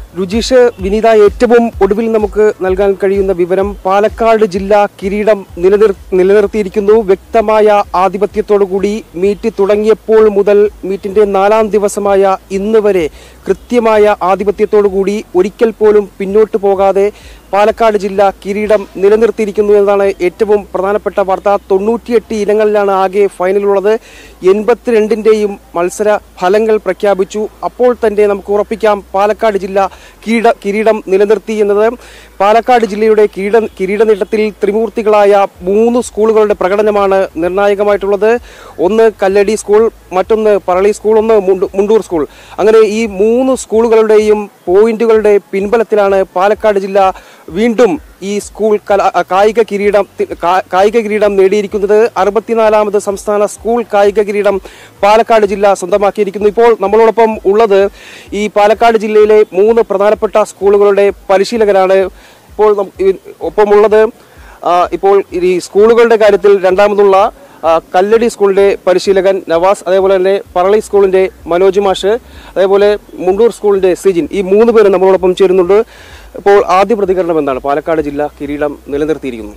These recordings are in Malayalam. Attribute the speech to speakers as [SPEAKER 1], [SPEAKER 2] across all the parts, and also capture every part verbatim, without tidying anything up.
[SPEAKER 1] രുചീഷ്, വിനീത, ഏറ്റവും ഒടുവിൽ നമുക്ക് നൽകാൻ കഴിയുന്ന വിവരം പാലക്കാട് ജില്ല കിരീടം നിലനിർ നിലനിർത്തിയിരിക്കുന്നു. വ്യക്തമായ ആധിപത്യത്തോടുകൂടി മീറ്റ് തുടങ്ങിയപ്പോൾ മുതൽ മീറ്റിന്റെ നാലാം ദിവസമായ ഇന്ന് വരെ കൃത്യമായ ആധിപത്യത്തോടുകൂടി ഒരിക്കൽ പോലും പിന്നോട്ട് പോകാതെ പാലക്കാട് ജില്ല കിരീടം നിലനിർത്തിയിരിക്കുന്നു എന്നതാണ് ഏറ്റവും പ്രധാനപ്പെട്ട വാർത്ത. തൊണ്ണൂറ്റിയെട്ട് ഇനങ്ങളിലാണ് ആകെ ഫൈനലുള്ളത്. എൺപത്തിരണ്ടിൻ്റെയും മത്സര ഫലങ്ങൾ പ്രഖ്യാപിച്ചു. അപ്പോൾ തന്നെ നമുക്ക് ഉറപ്പിക്കാം പാലക്കാട് ജില്ല കിരീട കിരീടം നിലനിർത്തി എന്നത്. പാലക്കാട് ജില്ലയുടെ കിരീട കിരീട നേട്ടത്തിൽ ത്രിമൂർത്തികളായ മൂന്ന് സ്കൂളുകളുടെ പ്രകടനമാണ് നിർണായകമായിട്ടുള്ളത്. ഒന്ന് കല്ലടി സ്കൂൾ, മറ്റൊന്ന് പറളി സ്കൂൾ, ഒന്ന് മുണ്ടൂർ സ്കൂൾ. അങ്ങനെ ഈ മൂന്ന് സ്കൂളുകളുടെയും പോയിന്റുകളുടെ പിൻബലത്തിലാണ് പാലക്കാട് ജില്ല വീണ്ടും ഈ സ്കൂൾ കായിക കിരീടം കായിക കിരീടം നേടിയിരിക്കുന്നത്. അറുപത്തിനാലാമത് സംസ്ഥാന സ്കൂൾ കായിക കിരീടം പാലക്കാട് ജില്ല സ്വന്തമാക്കിയിരിക്കുന്നു. ഇപ്പോൾ നമ്മളോടൊപ്പം ഉള്ളത് ഈ പാലക്കാട് ജില്ലയിലെ മൂന്ന് പ്രധാനപ്പെട്ട സ്കൂളുകളുടെ പരിശീലകരാണ്. ഇപ്പോൾ ഒപ്പമുള്ളത് ഇപ്പോൾ ഈ സ്കൂളുകളുടെ കാര്യത്തിൽ രണ്ടാമതുള്ള കല്ലടി സ്കൂളിന്റെ പരിശീലകൻ നവാസ്, അതേപോലെ തന്നെ പറളി സ്കൂളിന്റെ മനോജ് മാഷ്, അതേപോലെ മുണ്ടൂർ സ്കൂളിന്റെ സിജിൻ. ഈ മൂന്ന് പേരും നമ്മളോടൊപ്പം ചേരുന്നുണ്ട്. ഇപ്പോൾ ആദ്യ പ്രതികരണം എന്താണ്? പാലക്കാട് ജില്ല കിരീടം നിലനിർത്തിയിരിക്കുന്നു.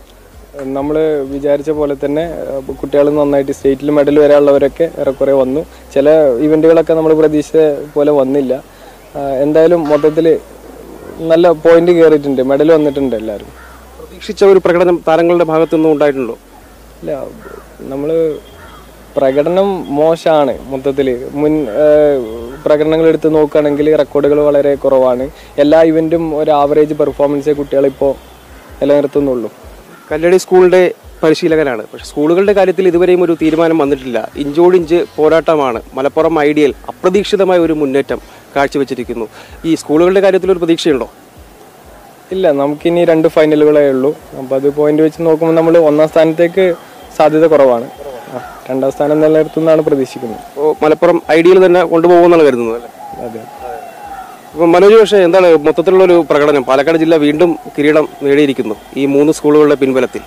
[SPEAKER 2] നമ്മൾ വിചാരിച്ച പോലെ തന്നെ കുട്ടികൾ നന്നായിട്ട് സ്റ്റേറ്റിൽ മെഡൽ വരാനുള്ളവരൊക്കെ ഏറെക്കുറെ വന്നു. ചില ഇവന്റുകളൊക്കെ നമ്മൾ പ്രതീക്ഷിച്ച പോലെ വന്നില്ല. എന്തായാലും മൊത്തത്തിൽ നല്ല പോയിന്റ് കയറിയിട്ടുണ്ട്, മെഡൽ വന്നിട്ടുണ്ട്. എല്ലാവരും
[SPEAKER 1] പ്രതീക്ഷിച്ച ഒരു പ്രകടനം താരങ്ങളുടെ ഭാഗത്തുനിന്നും ഉണ്ടായിട്ടുണ്ടോ?
[SPEAKER 2] ഇല്ല, നമ്മൾ പ്രകടനം മോശമാണ്. മൊത്തത്തിൽ മുൻ പ്രകടനങ്ങൾ എടുത്ത് നോക്കുകയാണെങ്കിൽ റെക്കോർഡുകൾ വളരെ കുറവാണ്. എല്ലാ ഇവന്റും ഒരു ആവറേജ് പെർഫോമൻസേ കുട്ടികളിപ്പോൾ നിലനിർത്തുന്നുള്ളൂ.
[SPEAKER 1] കല്ലടി സ്കൂളിന്റെ പരിശീലകനാണ്. പക്ഷെ സ്കൂളുകളുടെ കാര്യത്തിൽ ഇതുവരെയും ഒരു തീരുമാനം വന്നിട്ടില്ല. ഇഞ്ചോടിഞ്ച് പോരാട്ടമാണ്. മലപ്പുറം ഐഡിയൽ അപ്രതീക്ഷിതമായ ഒരു മുന്നേറ്റം കാഴ്ചവെച്ചിരിക്കുന്നു. ഈ സ്കൂളുകളുടെ കാര്യത്തിൽ ഒരു പ്രതീക്ഷയുണ്ടോ?
[SPEAKER 2] ഇല്ല, നമുക്കിനി രണ്ട് ഫൈനലുകളേ ഉള്ളൂ. അപ്പോൾ അത് പോയിന്റ് വെച്ച് നോക്കുമ്പോൾ നമ്മൾ ഒന്നാം സ്ഥാനത്തേക്ക് സാധ്യത കുറവാണ്. രണ്ടാം സ്ഥാനം നിലനിർത്തുന്നതാണ് പ്രതീക്ഷിക്കുന്നത്.
[SPEAKER 1] മലപ്പുറം ഐഡിയൽ തന്നെ കൊണ്ടുപോകുമെന്നാണ് കരുതുന്നത് അല്ലേ?
[SPEAKER 2] അതെ.
[SPEAKER 1] ഇപ്പം മനോജ്, പക്ഷേ എന്താണ് മൊത്തത്തിലുള്ളൊരു പ്രകടനം? പാലക്കാട് ജില്ല വീണ്ടും കിരീടം നേടിയിരിക്കുന്നു ഈ മൂന്ന് സ്കൂളുകളുടെ പിൻബലത്തിൽ.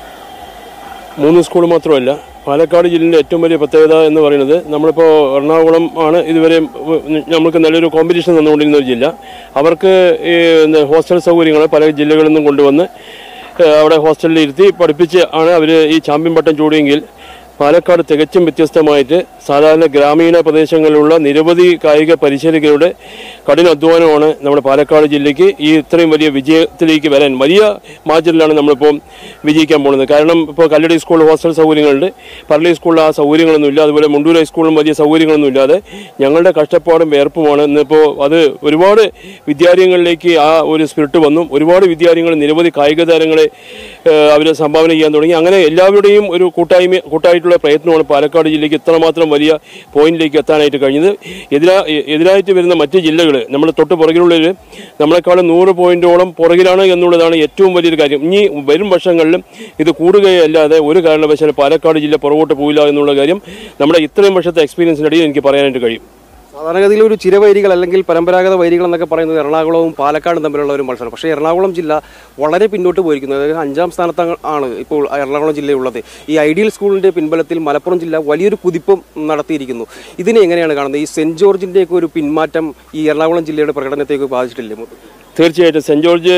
[SPEAKER 3] മൂന്ന് സ്കൂൾ മാത്രമല്ല, പാലക്കാട് ജില്ലയുടെ ഏറ്റവും വലിയ പ്രത്യേകത എന്ന് പറയുന്നത് നമ്മളിപ്പോൾ എറണാകുളം ആണ് ഇതുവരെ നമുക്ക് നല്ലൊരു കോമ്പറ്റീഷൻ തന്നുകൊണ്ടിരുന്ന ഒരു ജില്ല. അവർക്ക് ഈ ഹോസ്റ്റൽ സൗകര്യങ്ങൾ പല ജില്ലകളിൽ നിന്നും കൊണ്ടുവന്ന് അവിടെ ഹോസ്റ്റലിൽ ഇരുത്തി പഠിപ്പിച്ച് ആണ് അവർ ഈ ചാമ്പ്യൻ പട്ടം ചൂടിയെങ്കിൽ പാലക്കാട് തികച്ചും വ്യത്യസ്തമായിട്ട് സാധാരണ ഗ്രാമീണ പ്രദേശങ്ങളിലുള്ള നിരവധി കായിക പരിശീലകരുടെ കഠിനാധ്വാനമാണ് നമ്മുടെ പാലക്കാട് ജില്ലയ്ക്ക് ഈ ഇത്രയും വലിയ വിജയത്തിലേക്ക് വരാൻ വലിയ മാർജിനിലാണ് നമ്മളിപ്പോൾ വിജയിക്കാൻ പോകുന്നത്. കാരണം ഇപ്പോൾ കല്ലടി സ്കൂൾ ഹോസ്റ്റൽ സൗകര്യങ്ങളുണ്ട്, പറളി സ്കൂളിൽ ആ സൗകര്യങ്ങളൊന്നുമില്ല, അതുപോലെ മുണ്ടൂർ ഹൈസ്കൂളിലും വലിയ സൗകര്യങ്ങളൊന്നും ഇല്ലാതെ ഞങ്ങളുടെ കഷ്ടപ്പാടും വേർപ്പുമാണ് ഇന്നിപ്പോൾ അത് ഒരുപാട് വിദ്യാലയങ്ങളിലേക്ക് ആ ഒരു സ്പിരിറ്റ് വന്നു. ഒരുപാട് വിദ്യാലയങ്ങൾ നിരവധി കായിക താരങ്ങളെ അവർ സംഭാവന ചെയ്യാൻ തുടങ്ങി. അങ്ങനെ എല്ലാവരുടെയും ഒരു കൂട്ടായ്മ കൂട്ടായിട്ടുള്ള പ്രയത്നമാണ് പാലക്കാട് ജില്ലയ്ക്ക് ഇത്രമാത്രം വലിയ പോയിന്റിലേക്ക് എത്താനായിട്ട് കഴിഞ്ഞത്. എതിരാ എതിരായിട്ട് വരുന്ന മറ്റ് ജില്ലകൾ നമ്മൾ തൊട്ട് പുറകിലുള്ളവർ നമ്മളെക്കാളും നൂറ് പോയിന്റോളം പുറകിലാണ് എന്നുള്ളതാണ് ഏറ്റവും വലിയൊരു കാര്യം. ഇനി വരും വർഷങ്ങളിലും ഇത് കൂടുകയല്ലാതെ ഒരു കാരണവശാലും പാലക്കാട് ജില്ല പുറകോട്ട് പോയില്ല എന്നുള്ള കാര്യം നമ്മുടെ ഇത്രയും വർഷത്തെ എക്സ്പീരിയൻസിനിടയിൽ എനിക്ക് പറയാനായിട്ട് കഴിയും.
[SPEAKER 1] സാധാരണഗതിയിൽ ഒരു ചിരവൈരികൾ അല്ലെങ്കിൽ പരമ്പരാഗത വൈരികൾ എന്നൊക്കെ പറയുന്നത് എറണാകുളവും പാലക്കാടും തമ്മിലുള്ള ഒരു മത്സരം. പക്ഷേ എറണാകുളം ജില്ല വളരെ പിന്നോട്ട് പോയിരിക്കുന്നത്. അതായത് അഞ്ചാം സ്ഥാനത്ത് ആണ് ഇപ്പോൾ എറണാകുളം ജില്ലയുള്ളത്. ഈ ഐഡിയൽ സ്കൂളിൻ്റെ പിൻബലത്തിൽ മലപ്പുറം ജില്ല വലിയൊരു കുതിപ്പും നടത്തിയിരിക്കുന്നു. ഇതിനെ എങ്ങനെയാണ് കാണുന്നത്? ഈ സെൻറ്റ് ജോർജിൻ്റെയൊക്കെ ഒരു പിന്മാറ്റം ഈ എറണാകുളം ജില്ലയുടെ പ്രകടനത്തേക്ക് ബാധിച്ചിട്ടില്ലേ?
[SPEAKER 3] തീർച്ചയായിട്ടും സെൻറ്റ് ജോർജ്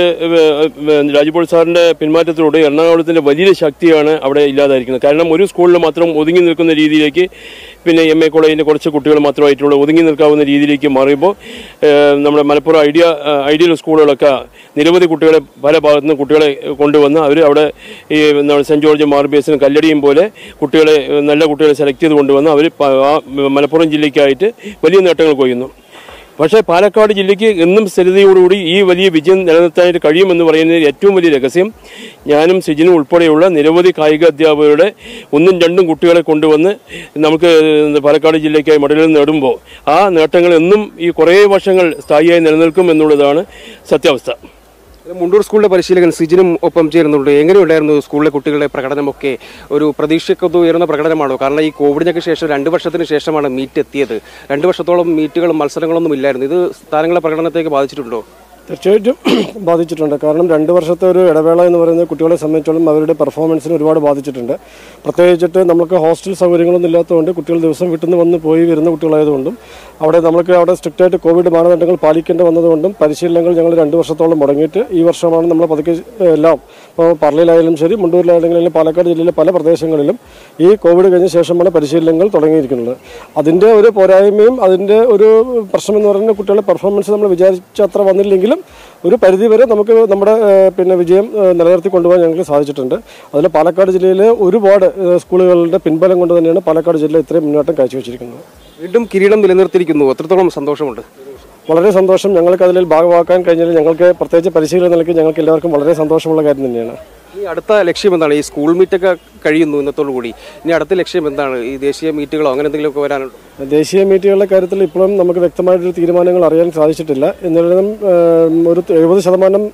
[SPEAKER 3] രാജ്പോൾ സാറിൻ്റെ പിന്മാറ്റത്തിലൂടെ എറണാകുളത്തിൻ്റെ വലിയ ശക്തിയാണ് അവിടെ ഇല്ലാതായിരിക്കുന്നത്. കാരണം ഒരു സ്കൂളിൽ മാത്രം ഒതുങ്ങി നിൽക്കുന്ന രീതിയിലേക്ക്, പിന്നെ എം എ കോളേജിൻ്റെ കുറച്ച് കുട്ടികൾ മാത്രമായിട്ടുള്ള ഒതുങ്ങി നിൽക്കാവുന്ന രീതിയിലേക്ക് മാറിയപ്പോൾ നമ്മുടെ മലപ്പുറം ഐഡിയ ഐഡിയൽ സ്കൂളുകളൊക്കെ നിരവധി കുട്ടികളെ പല ഭാഗത്തു നിന്ന് കുട്ടികളെ കൊണ്ടുവന്ന് അവർ അവിടെ ഈ സെൻറ്റ് ജോർജ് മാർബേസിനും കല്ലടിയും പോലെ കുട്ടികളെ നല്ല കുട്ടികളെ സെലക്ട് ചെയ്ത് കൊണ്ടുവന്ന് അവർ മലപ്പുറം ജില്ലയ്ക്കായിട്ട് വലിയ നേട്ടങ്ങൾ കൊയ്യുന്നു. പക്ഷേ പാലക്കാട് ജില്ലയ്ക്ക് എന്നും സ്ഥിരതയോടുകൂടി ഈ വലിയ വിജയം നിലനിർത്താനായിട്ട് കഴിയുമെന്ന് പറയുന്നത് ഏറ്റവും വലിയ രഹസ്യം ഞാനും സിജിനും ഉൾപ്പെടെയുള്ള നിരവധി കായിക അധ്യാപകരുടെ ഒന്നും രണ്ടും കുട്ടികളെ കൊണ്ടുവന്ന് നമുക്ക് പാലക്കാട് ജില്ലയ്ക്കായി മെഡലുകൾ നേടുമ്പോൾ ആ നേട്ടങ്ങൾ എന്നും ഈ കുറേ വർഷങ്ങൾ സ്ഥായിയായി നിലനിൽക്കും എന്നുള്ളതാണ് സത്യാവസ്ഥ.
[SPEAKER 1] മുണ്ടൂർ സ്കൂളിലെ പരിശീലകൻ സിജിനും ഒപ്പം ചേരുന്നുണ്ട്. എങ്ങനെയുണ്ടായിരുന്നു സ്കൂളിലെ കുട്ടികളുടെ പ്രകടനമൊക്കെ? ഒരു പ്രതീക്ഷയ്ക്കൊത്ത് ഉയർന്ന പ്രകടനമാണോ? കാരണം ഈ കോവിഡിനൊക്കെ ശേഷം രണ്ട് വർഷത്തിന് ശേഷമാണ് മീറ്റ് എത്തിയത്. രണ്ട് വർഷത്തോളം മീറ്റുകളും മത്സരങ്ങളൊന്നും ഇല്ലായിരുന്നു. ഇത് താരങ്ങളെ പ്രകടനത്തേക്ക് ബാധിച്ചിട്ടുണ്ടോ?
[SPEAKER 4] തീർച്ചയായിട്ടും ബാധിച്ചിട്ടുണ്ട്. കാരണം രണ്ട് വർഷത്തെ ഒരു ഇടവേള എന്ന് പറയുന്നത് കുട്ടികളെ സംബന്ധിച്ചോളം അവരുടെ പെർഫോമൻസിന് ഒരുപാട് ബാധിച്ചിട്ടുണ്ട്. പ്രത്യേകിച്ചിട്ട് നമുക്ക് ഹോസ്റ്റൽ സൗകര്യങ്ങളൊന്നും ഇല്ലാത്തതുകൊണ്ട് കുട്ടികൾ ദിവസം വീട്ടിൽ നിന്ന് വന്ന് പോയി വരുന്ന കുട്ടികളായതുകൊണ്ടും അവിടെ നമുക്ക് അവിടെ സ്ട്രിക്റ്റായിട്ട് കോവിഡ് മാനദണ്ഡങ്ങൾ പാലിക്കേണ്ടി വന്നതുകൊണ്ടും പരിശീലനങ്ങൾ ഞങ്ങൾ രണ്ട് വർഷത്തോളം മുടങ്ങിയിട്ട് ഈ വർഷമാണ് നമ്മൾ പതുക്കെ എല്ലാം ഇപ്പോൾ പറളിയിലായാലും ശരി മുണ്ടൂരിലായാലും പാലക്കാട് ജില്ലയിലെ പല പ്രദേശങ്ങളിലും ഈ കോവിഡ് കഴിഞ്ഞ ശേഷമാണ് പരിശീലനങ്ങൾ തുടങ്ങിയിരിക്കുന്നത്. അതിൻ്റെ ഒരു പോരായ്മയും അതിൻ്റെ ഒരു പ്രശ്നം എന്ന് പറയുന്നത് കുട്ടികളുടെ പെർഫോമൻസ് നമ്മൾ വിചാരിച്ച അത്ര വന്നില്ലെങ്കിലും ഒരു പരിധിവരെ നമുക്ക് നമ്മുടെ പിന്നെ വിജയം നിലനിർത്തി കൊണ്ടുപോകാൻ ഞങ്ങൾക്ക് സാധിച്ചിട്ടുണ്ട്. അതിൽ പാലക്കാട് ജില്ലയിലെ ഒരുപാട് സ്കൂളുകളുടെ പിൻബലം കൊണ്ട് തന്നെയാണ് പാലക്കാട് ജില്ല ഇത്രയും മുന്നേറ്റം കാഴ്ചവെച്ചിരിക്കുന്നത്.
[SPEAKER 1] വീണ്ടും കിരീടം നിലനിർത്തിയിരിക്കുന്നു. എത്രത്തോളം സന്തോഷമുണ്ട്?
[SPEAKER 4] വളരെ സന്തോഷം. ഞങ്ങൾക്ക് അതിൽ ഭാഗമാക്കാൻ കഴിഞ്ഞാൽ ഞങ്ങൾക്ക് പ്രത്യേകിച്ച് പരിശീലന നിലയ്ക്ക് ഞങ്ങൾക്ക് എല്ലാവർക്കും വളരെ സന്തോഷമുള്ള കാര്യം തന്നെയാണ്.
[SPEAKER 1] ഇനി അടുത്ത ലക്ഷ്യം എന്താണ്? ഈ സ്കൂൾ മീറ്റൊക്കെ കഴിയുന്നു ഇന്നത്തോടു കൂടി. ഇനി അടുത്ത ലക്ഷ്യം എന്താണ്? ഈ ദേശീയ മീറ്റുകളോ അങ്ങനെ എന്തെങ്കിലുമൊക്കെ വരാനുണ്ടോ?
[SPEAKER 4] ദേശീയ മീറ്റുകളുടെ കാര്യത്തിൽ ഇപ്പോഴും നമുക്ക് വ്യക്തമായിട്ടൊരു തീരുമാനങ്ങൾ അറിയാൻ സാധിച്ചിട്ടില്ല. എന്നിരുന്നാലും ഒരു എഴുപത് ശതമാനം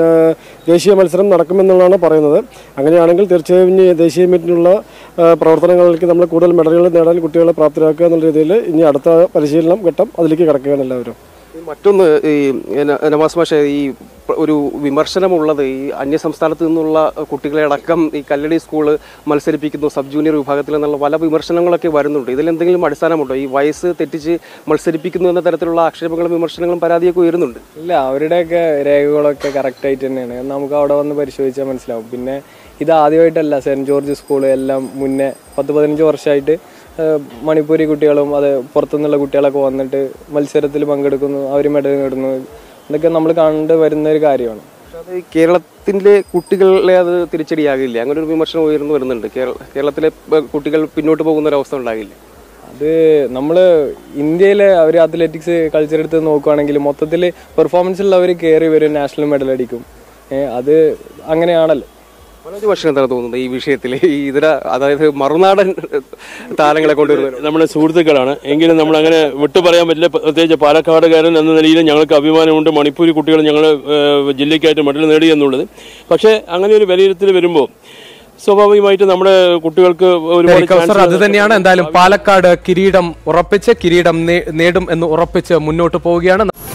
[SPEAKER 4] ദേശീയ മത്സരം നടക്കുമെന്നുള്ളതാണ് പറയുന്നത്. അങ്ങനെയാണെങ്കിൽ തീർച്ചയായും ഇനി ദേശീയ മീറ്റിനുള്ള പ്രവർത്തനങ്ങളിലേക്ക് നമ്മൾ കൂടുതൽ മെഡലുകൾ നേടാൻ കുട്ടികളെ പ്രാപ്തരാക്കുക എന്നുള്ള രീതിയിൽ ഇനി അടുത്ത പരിശീലനം ഘട്ടം അതിലേക്ക് കടക്കുകയാണ് എല്ലാവരും.
[SPEAKER 1] മറ്റൊന്ന് ഈ നവാസ് മാഷേ, ഈ ഒരു വിമർശനമുള്ളത് ഈ അന്യസംസ്ഥാനത്ത് നിന്നുള്ള കുട്ടികളെ അടക്കം ഈ കല്ലടി സ്കൂള് മത്സരിപ്പിക്കുന്നു സബ് ജൂനിയർ വിഭാഗത്തിൽ എന്നുള്ള പല വിമർശനങ്ങളൊക്കെ വരുന്നുണ്ട്. ഇതിലെന്തെങ്കിലും അടിസ്ഥാനമുണ്ടോ? ഈ വയസ്സ് തെറ്റിച്ച് മത്സരിപ്പിക്കുന്നു എന്ന തരത്തിലുള്ള ആക്ഷേപങ്ങളും വിമർശനങ്ങളും പരാതിയൊക്കെ ഉയരുന്നുണ്ട്.
[SPEAKER 2] ഇല്ല, അവരുടെയൊക്കെ രേഖകളൊക്കെ കറക്റ്റായിട്ട് തന്നെയാണ്. നമുക്ക് അവിടെ വന്ന് പരിശോധിച്ചാൽ മനസ്സിലാവും. പിന്നെ ഇത് ആദ്യമായിട്ടല്ല, സെൻറ്റ് ജോർജ് സ്കൂള് എല്ലാം മുന്നേ പത്ത് പതിനഞ്ച് വർഷമായിട്ട് മണിപ്പൂരി കുട്ടികളും അത് പുറത്തുനിന്നുള്ള കുട്ടികളൊക്കെ വന്നിട്ട് മത്സരത്തിൽ പങ്കെടുക്കുന്നു, അവർ മെഡൽ നേടുന്നു. ഇതൊക്കെ നമ്മൾ കണ്ടു വരുന്ന ഒരു കാര്യമാണ്.
[SPEAKER 1] അത് കേരളത്തിലെ കുട്ടികളെ അത് തിരിച്ചടിയാകില്ല, അങ്ങനെ ഒരു വിമർശനം ഉയർന്നു വരുന്നുണ്ട്. കേരളത്തിലെ കുട്ടികൾ പിന്നോട്ട് പോകുന്ന ഒരു അവസ്ഥ ഉണ്ടാകില്ല.
[SPEAKER 2] അത് നമ്മൾ ഇന്ത്യയിലെ അവർ അത്ലറ്റിക്സ് കൾച്ചർ എടുത്ത് നോക്കുകയാണെങ്കിൽ മൊത്തത്തിൽ പെർഫോമൻസിലുള്ളവർ കയറി വരും, നാഷണൽ മെഡൽ അടിക്കും. അത് അങ്ങനെയാണല്ലോ.
[SPEAKER 1] മനോജ് മാഷിന് എന്താണ് തോന്നുന്നത് ഈ വിഷയത്തിൽ? ഈ ഇതര അതായത് മറുനാടൻ താരങ്ങളെ കൊണ്ടുവരുന്നത്
[SPEAKER 3] നമ്മുടെ സുഹൃത്തുക്കളാണ് എങ്കിലും നമ്മൾ അങ്ങനെ വിട്ടു പറയാൻ പറ്റില്ല. പ്രത്യേകിച്ച് പാലക്കാടുകാരൻ എന്ന നിലയിൽ ഞങ്ങൾക്ക് അഭിമാനമുണ്ട്. മണിപ്പൂരി കുട്ടികൾ ഞങ്ങൾ ജില്ലയ്ക്കായിട്ട് മെഡൽ നേടി എന്നുള്ളത്. പക്ഷേ അങ്ങനെ ഒരു വിലയിരുത്തൽ വരുമ്പോൾ സ്വാഭാവികമായിട്ട് നമ്മുടെ കുട്ടികൾക്ക് ഒരുപാട്
[SPEAKER 5] അത് തന്നെയാണ്. എന്തായാലും പാലക്കാട് കിരീടം ഉറപ്പിച്ച് കിരീടം നേടും എന്ന് ഉറപ്പിച്ച് മുന്നോട്ട് പോവുകയാണ്.